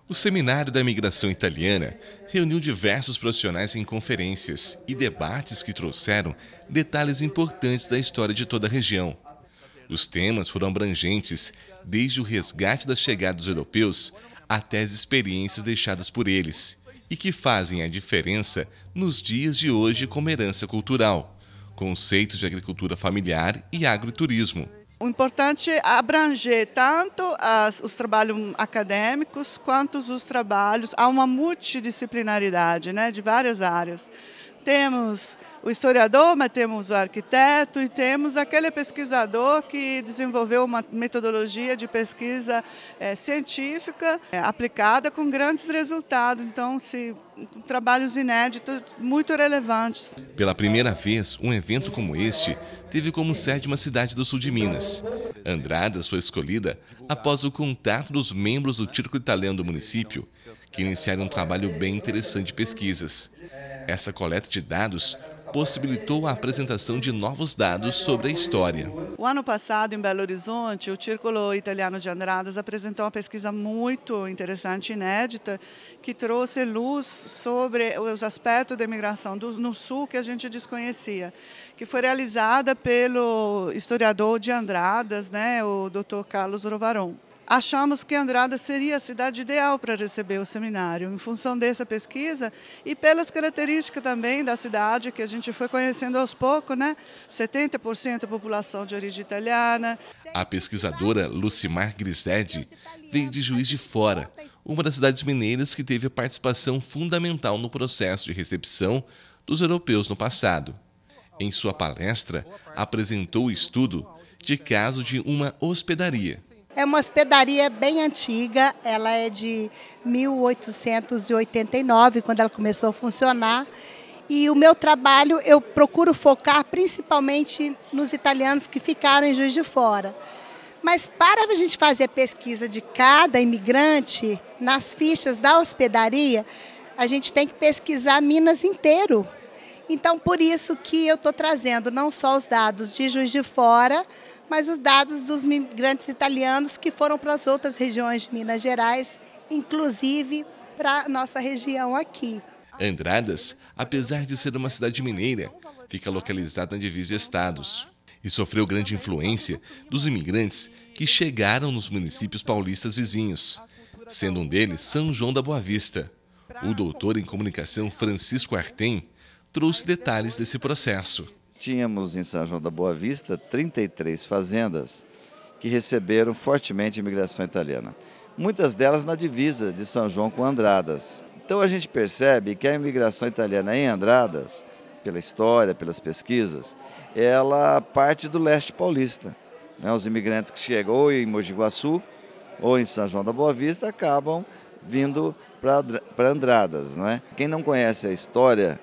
O Seminário da Imigração Italiana reuniu diversos profissionais em conferências e debates que trouxeram detalhes importantes da história de toda a região. Os temas foram abrangentes, desde o resgate da chegada dos europeus até as experiências deixadas por eles, e que fazem a diferença nos dias de hoje como herança cultural, conceitos de agricultura familiar e agroturismo. O importante é abranger tanto os trabalhos acadêmicos quanto os trabalhos. Há uma multidisciplinaridade, né, de várias áreas. Temos o historiador, mas temos o arquiteto e temos aquele pesquisador que desenvolveu uma metodologia de pesquisa científica aplicada com grandes resultados. Então, trabalhos inéditos muito relevantes. Pela primeira vez, um evento como este teve como sede uma cidade do sul de Minas. Andradas foi escolhida após o contato dos membros do Círculo Italiano do município, que iniciaram um trabalho bem interessante de pesquisas. Essa coleta de dados possibilitou a apresentação de novos dados sobre a história. O ano passado, em Belo Horizonte, o Círculo Italiano de Andradas apresentou uma pesquisa muito interessante e inédita que trouxe luz sobre os aspectos da imigração no Sul que a gente desconhecia, que foi realizada pelo historiador de Andradas, né, o Dr. Carlos Rovaron. Achamos que Andradas seria a cidade ideal para receber o seminário, em função dessa pesquisa e pelas características também da cidade, que a gente foi conhecendo aos poucos, né? 70% da população de origem italiana. A pesquisadora Lucimar Grisetti veio de Juiz de Fora, uma das cidades mineiras que teve a participação fundamental no processo de recepção dos europeus no passado. Em sua palestra, apresentou o estudo de caso de uma hospedaria. É uma hospedaria bem antiga, ela é de 1889, quando ela começou a funcionar. E o meu trabalho, eu procuro focar principalmente nos italianos que ficaram em Juiz de Fora. Mas para a gente fazer a pesquisa de cada imigrante, nas fichas da hospedaria, a gente tem que pesquisar Minas inteiro. Então, por isso que eu estou trazendo não só os dados de Juiz de Fora, mas os dados dos migrantes italianos que foram para as outras regiões de Minas Gerais, inclusive para a nossa região aqui. Andradas, apesar de ser uma cidade mineira, fica localizada na divisa de estados e sofreu grande influência dos imigrantes que chegaram nos municípios paulistas vizinhos, sendo um deles São João da Boa Vista. O doutor em comunicação Francisco Artem trouxe detalhes desse processo. Tínhamos em São João da Boa Vista 33 fazendas que receberam fortemente a imigração italiana. Muitas delas na divisa de São João com Andradas. Então a gente percebe que a imigração italiana em Andradas, pela história, pelas pesquisas, ela parte do leste paulista. Os imigrantes que chegam ou em Mogi Guaçu ou em São João da Boa Vista acabam vindo para Andradas. Quem não conhece a história,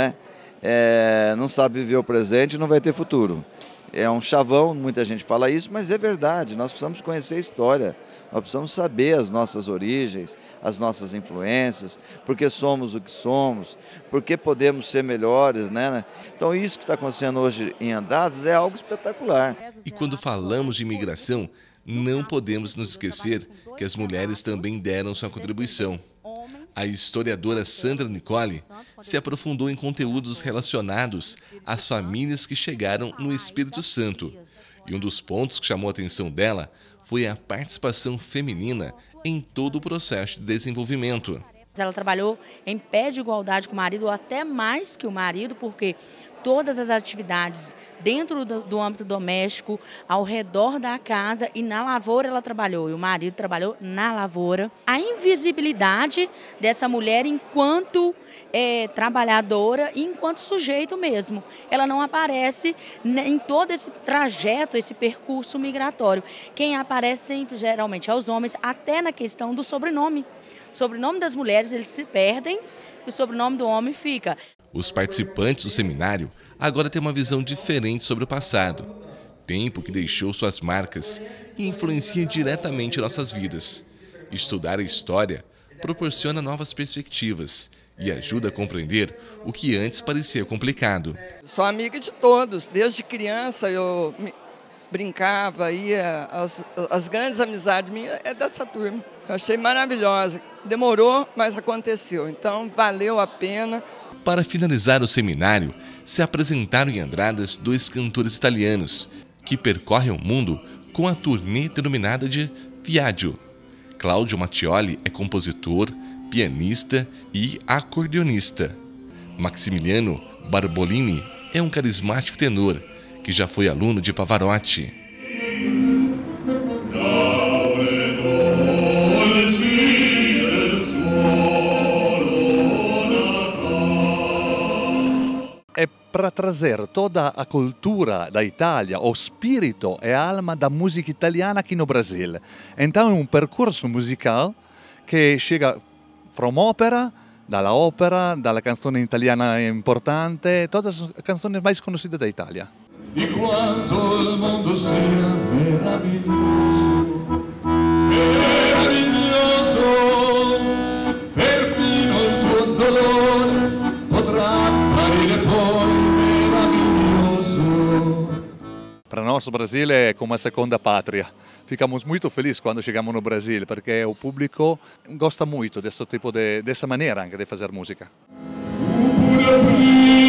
não sabe viver o presente e não vai ter futuro. É um chavão, muita gente fala isso, mas é verdade. Nós precisamos conhecer a história, nós precisamos saber as nossas origens, as nossas influências, porque somos o que somos, porque podemos ser melhores. Então isso que está acontecendo hoje em Andradas é algo espetacular. E quando falamos de imigração, não podemos nos esquecer que as mulheres também deram sua contribuição. A historiadora Sandra Nicole se aprofundou em conteúdos relacionados às famílias que chegaram no Espírito Santo. E um dos pontos que chamou a atenção dela foi a participação feminina em todo o processo de desenvolvimento. Ela trabalhou em pé de igualdade com o marido, ou até mais que o marido, porque todas as atividades dentro do âmbito doméstico, ao redor da casa e na lavoura ela trabalhou, e o marido trabalhou na lavoura. A invisibilidade dessa mulher enquanto trabalhadora e enquanto sujeito mesmo. Ela não aparece em todo esse trajeto, esse percurso migratório. Quem aparece sempre, geralmente, é os homens, até na questão do sobrenome. O sobrenome das mulheres, eles se perdem e o sobrenome do homem fica. Os participantes do seminário agora têm uma visão diferente sobre o passado, tempo que deixou suas marcas e influencia diretamente nossas vidas. Estudar a história proporciona novas perspectivas e ajuda a compreender o que antes parecia complicado. Sou amiga de todos, desde criança eu brincava, ia, as grandes amizades minhas é dessa turma. Eu achei maravilhosa. Demorou, mas aconteceu. Então, valeu a pena. Para finalizar o seminário, se apresentaram em Andradas 2 cantores italianos, que percorrem o mundo com a turnê denominada de Viaggio. Claudio Mattioli é compositor, pianista e acordeonista. Maximiliano Barbolini é um carismático tenor, que já foi aluno de Pavarotti. É para trazer toda a cultura da Itália, o spirito e a alma da música italiana aqui no Brasil. Então é um percurso musical que chega from ópera, dalla canzone italiana importante, todas as canções mais conhecidas da Itália. Di quanto il mondo sia meraviglioso, meraviglioso, perfino il tuo dolore potrà apparire poi meraviglioso. Para nós, o Brasil é como a segunda pátria. Ficamos muito felizes quando chegamos no Brasil, porque o público gosta muito dessa maneira anche di fazer música.